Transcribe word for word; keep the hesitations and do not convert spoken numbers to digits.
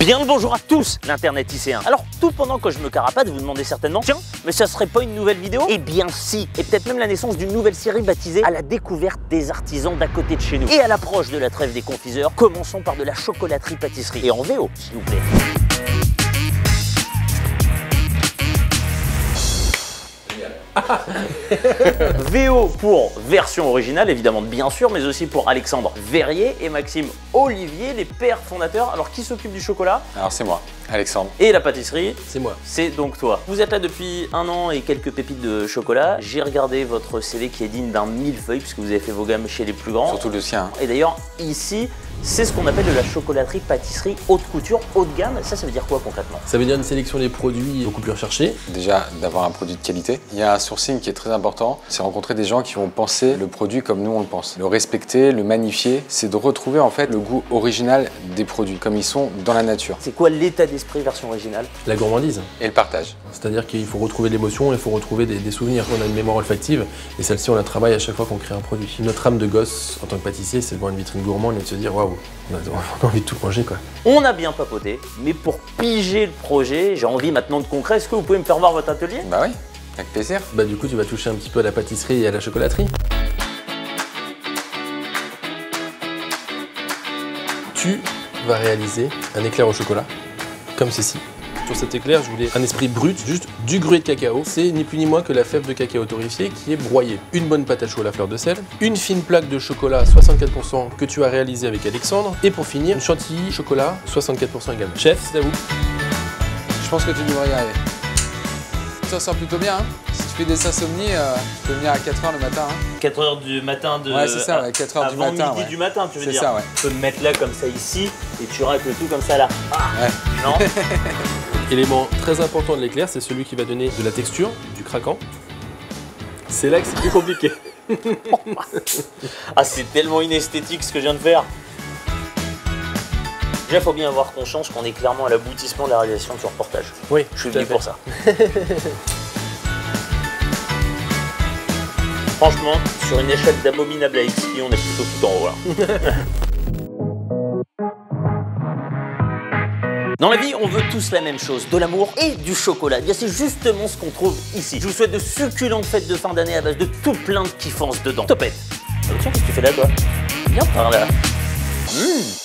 Bien le bonjour à tous, l'internet I C un. Alors, tout pendant que je me carapate, vous vous demandez certainement, tiens, mais ça serait pas une nouvelle vidéo? Eh bien si, et peut-être même la naissance d'une nouvelle série baptisée à la découverte des artisans d'à côté de chez nous. Et à l'approche de la trêve des confiseurs, commençons par de la chocolaterie-pâtisserie. Et en V O, s'il vous plaît. V O pour version originale, évidemment, bien sûr, mais aussi pour Alexandre Verrier et Maxime Olivier, les pères fondateurs. Alors, qui s'occupe du chocolat? Alors, c'est moi, Alexandre. Et la pâtisserie? C'est moi. C'est donc toi. Vous êtes là depuis un an et quelques pépites de chocolat. J'ai regardé votre C V qui est digne d'un millefeuille, puisque vous avez fait vos gammes chez les plus grands. Surtout le sien. Hein. Et d'ailleurs, ici, c'est ce qu'on appelle de la chocolaterie, pâtisserie, haute couture, haut de gamme. Ça, ça veut dire quoi concrètement? Ça veut dire une sélection des produits beaucoup plus recherchés. Déjà, d'avoir un produit de qualité. Il y a un sourcing qui est très important. C'est rencontrer des gens qui vont penser le produit comme nous on le pense. Le respecter, le magnifier, c'est de retrouver en fait le goût original des produits, comme ils sont dans la nature. C'est quoi l'état d'esprit version originale? La gourmandise. Et le partage. C'est-à-dire qu'il faut retrouver de l'émotion, il faut retrouver des, des souvenirs. On a une mémoire olfactive et celle-ci, on la travaille à chaque fois qu'on crée un produit. Notre âme de gosse en tant que pâtissier, c'est de voir une vitrine gourmande et de se dire waouh, on a, on a envie de tout manger quoi. On a bien papoté, mais pour piger le projet, j'ai envie maintenant de concret. Est-ce que vous pouvez me faire voir votre atelier? Bah oui, avec plaisir. Bah du coup, tu vas toucher un petit peu à la pâtisserie et à la chocolaterie. Tu vas réaliser un éclair au chocolat, comme ceci. Sur cet éclair, je voulais un esprit brut, juste du gruau de cacao. C'est ni plus ni moins que la fève de cacao torréfiée qui est broyée. Une bonne pâte à choux à la fleur de sel, une fine plaque de chocolat à soixante-quatre pour cent que tu as réalisé avec Alexandre, et pour finir, une chantilly chocolat soixante-quatre pour cent également. Chef, c'est à vous. Je pense que tu devrais y arriver. Tu t'en sors plutôt bien, hein. Si tu fais des insomnies, euh, tu peux venir à quatre heures le matin. Hein. quatre heures du matin de... Ouais, c'est ça, ouais, quatre heures du matin. Avant midi ouais. du matin, tu veux dire. C'est ça, ouais. Tu peux me mettre là comme ça ici, et tu racles le tout comme ça là. Ah, ouais. Non. Élément très important de l'éclair, c'est celui qui va donner de la texture, du craquant. C'est là que c'est plus compliqué. Ah, c'est tellement inesthétique ce que je viens de faire. Déjà, il faut bien avoir conscience qu'on est clairement à l'aboutissement de la réalisation de ce reportage. Oui, je suis tout à venu fait. pour ça. Franchement, sur une échelle d'abominable à exquis, on est plutôt tout en haut là. Dans la vie, on veut tous la même chose, de l'amour et du chocolat. Eh bien, c'est justement ce qu'on trouve ici. Je vous souhaite de succulentes fêtes de fin d'année à base de tout plein de kiffance dedans. Topette. Ah, tiens, qu'est-ce que tu fais là, toi? Viens par là. Mmh.